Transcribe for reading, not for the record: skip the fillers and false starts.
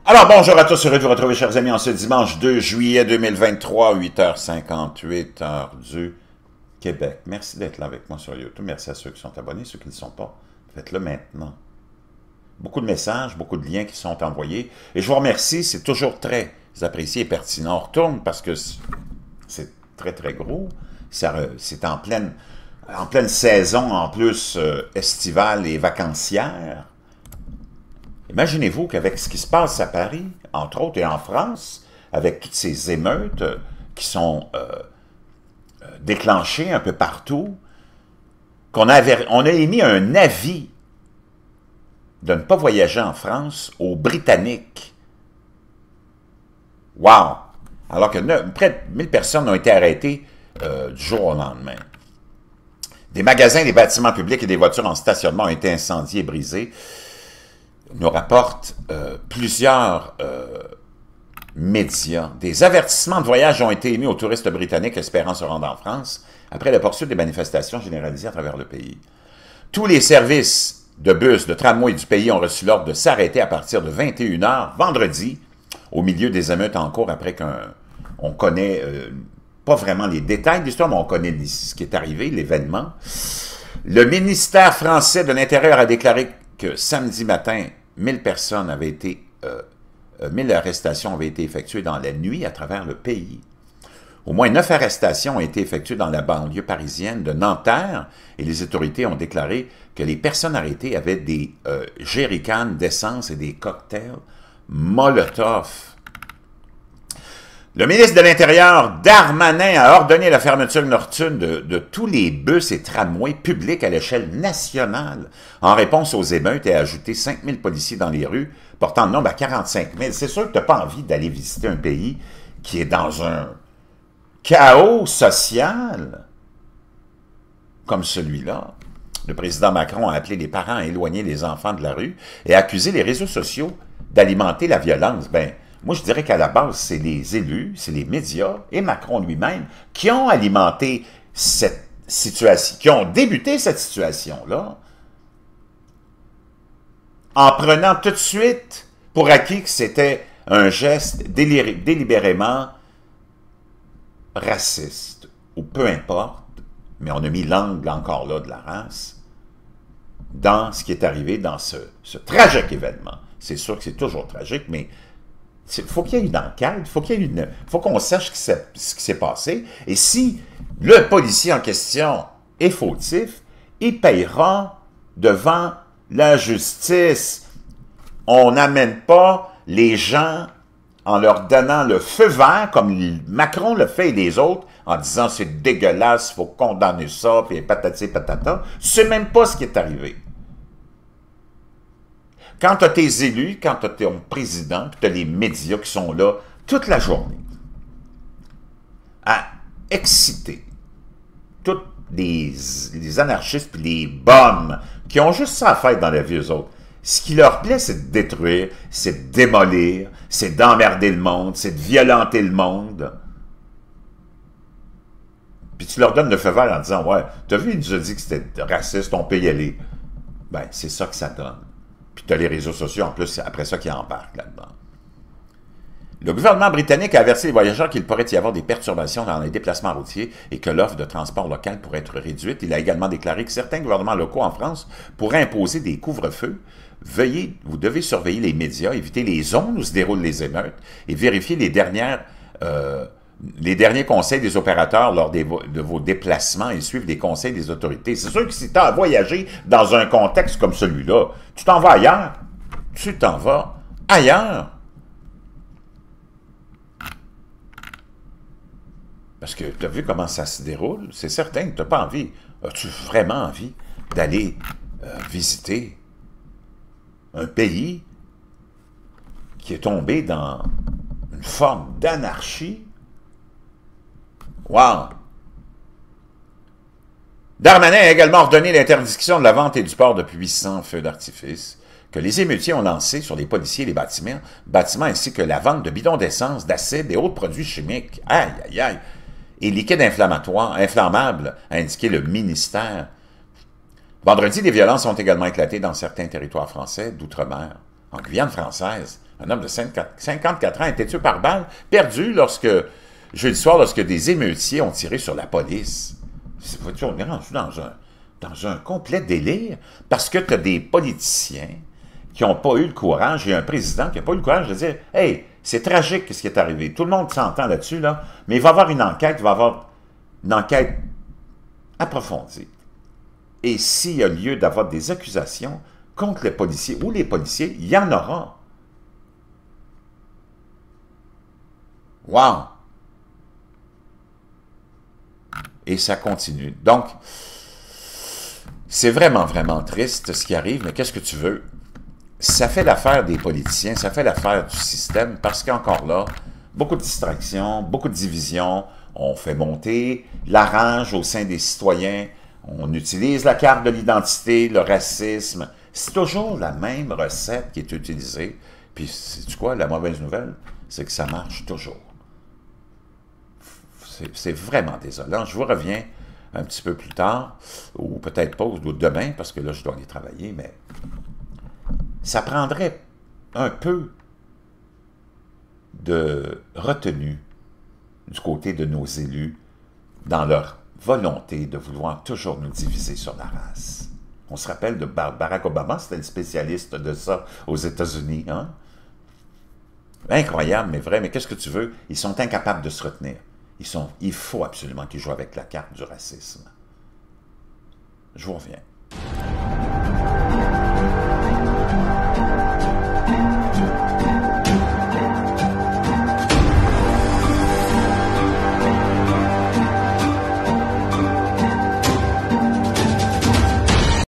Alors, bonjour à tous, heureux de vous retrouver, chers amis, en ce dimanche 2 juillet 2023, 8h58, heure du Québec. Merci d'être là avec moi sur YouTube. Merci à ceux qui sont abonnés, ceux qui ne le sont pas. Faites-le maintenant. Beaucoup de messages, beaucoup de liens qui sont envoyés. Et je vous remercie, c'est toujours très apprécié et pertinent. On retourne parce que c'est très, très gros. C'est en pleine saison, en plus, estivale et vacancière. Imaginez-vous qu'avec ce qui se passe à Paris, entre autres, et en France, avec toutes ces émeutes qui sont déclenchées un peu partout, on a émis un avis de ne pas voyager en France aux Britanniques. Wow! Alors que près de 1000 personnes ont été arrêtées du jour au lendemain. Des magasins, des bâtiments publics et des voitures en stationnement ont été incendiés et brisés. Nous rapportent plusieurs médias. Des avertissements de voyage ont été émis aux touristes britanniques espérant se rendre en France après la poursuite des manifestations généralisées à travers le pays. Tous les services de bus, de tramway du pays ont reçu l'ordre de s'arrêter à partir de 21h vendredi, au milieu des émeutes en cours, après qu'on connaît, pas vraiment les détails de l'histoire, mais on connaît ce qui est arrivé, l'événement. Le ministère français de l'Intérieur a déclaré que samedi matin, 1000 personnes avaient été, 1000 arrestations avaient été effectuées dans la nuit à travers le pays. Au moins 9 arrestations ont été effectuées dans la banlieue parisienne de Nanterre et les autorités ont déclaré que les personnes arrêtées avaient des jerrycans d'essence et des cocktails Molotov. Le ministre de l'Intérieur, Darmanin, a ordonné la fermeture nocturne de tous les bus et tramways publics à l'échelle nationale en réponse aux émeutes et a ajouté 5000 policiers dans les rues, portant le nombre à 45 000. C'est sûr que tu n'as pas envie d'aller visiter un pays qui est dans un chaos social comme celui-là. Le président Macron a appelé les parents à éloigner les enfants de la rue et a accusé les réseaux sociaux d'alimenter la violence. Ben, moi, je dirais qu'à la base, c'est les élus, c'est les médias et Macron lui-même qui ont alimenté cette situation, qui ont débuté cette situation-là, en prenant tout de suite pour acquis que c'était un geste délibérément raciste, ou peu importe, mais on a mis l'angle encore là de la race, dans ce qui est arrivé dans ce tragique événement. C'est sûr que c'est toujours tragique, mais il faut qu'il y ait une enquête, faut qu'on sache ce qui s'est passé. Et si le policier en question est fautif, il payera devant la justice. On n'amène pas les gens en leur donnant le feu vert, comme Macron le fait et les autres, en disant c'est dégueulasse, il faut condamner ça, puis patati patata. C'est même pas ce qui est arrivé. Quand tu as tes élus, quand tu as ton président, puis tu as les médias qui sont là toute la journée à exciter tous les anarchistes puis les bombes qui ont juste ça à faire dans la vie, eux autres. Ce qui leur plaît, c'est de détruire, c'est de démolir, c'est d'emmerder le monde, c'est de violenter le monde. Puis tu leur donnes le feu vert en disant « Ouais, t'as vu, il nous a dit que c'était raciste, on peut y aller. » Ben, c'est ça que ça donne. Puis tu as les réseaux sociaux, en plus, c'est après ça qui embarquent là-dedans. Le gouvernement britannique a averti les voyageurs qu'il pourrait y avoir des perturbations dans les déplacements routiers et que l'offre de transport local pourrait être réduite. Il a également déclaré que certains gouvernements locaux en France pourraient imposer des couvre-feux. Vous devez surveiller les médias, éviter les zones où se déroulent les émeutes et vérifier les derniers conseils des opérateurs lors de vos déplacements et suivre les conseils des autorités. C'est sûr que si tu as voyagé dans un contexte comme celui-là, tu t'en vas ailleurs. Tu t'en vas ailleurs. Parce que tu as vu comment ça se déroule. C'est certain que tu n'as pas envie. As-tu vraiment envie d'aller visiter un pays qui est tombé dans une forme d'anarchie? Wow! Darmanin a également ordonné l'interdiction de la vente et du port de puissants feux d'artifice que les émeutiers ont lancés sur les policiers et les bâtiments ainsi que la vente de bidons d'essence, d'acide et autres produits chimiques. Aïe, aïe, aïe! Et liquides inflammables, a indiqué le ministère. Vendredi, des violences ont également éclaté dans certains territoires français d'outre-mer. en Guyane française. Un homme de 54 ans a été tué par balle, perdu jeudi soir, lorsque des émeutiers ont tiré sur la police. On est rendu dans un complet délire, parce que tu as des politiciens qui n'ont pas eu le courage, et un président qui n'a pas eu le courage de dire « Hey, c'est tragique ce qui est arrivé. Tout le monde s'entend là-dessus, là, mais il va y avoir une enquête, il va y avoir une enquête approfondie. Et s'il y a lieu d'avoir des accusations contre les policiers ou les policiers, il y en aura. » Wow! Et ça continue. Donc, c'est vraiment, vraiment triste ce qui arrive, mais qu'est-ce que tu veux? Ça fait l'affaire des politiciens, ça fait l'affaire du système, parce qu'encore là, beaucoup de distractions, beaucoup de divisions, on fait monter la rage au sein des citoyens, on utilise la carte de l'identité, le racisme. C'est toujours la même recette qui est utilisée. Puis, sais-tu quoi, la mauvaise nouvelle, c'est que ça marche toujours. C'est vraiment désolant. Je vous reviens un petit peu plus tard, ou peut-être pas, ou demain, parce que là, je dois aller travailler, mais ça prendrait un peu de retenue du côté de nos élus dans leur volonté de vouloir toujours nous diviser sur la race. On se rappelle de Barack Obama, c'était le spécialiste de ça aux États-Unis, hein? Incroyable, mais vrai, mais qu'est-ce que tu veux? Ils sont incapables de se retenir. Il faut absolument qu'ils jouent avec la carte du racisme. Je vous reviens.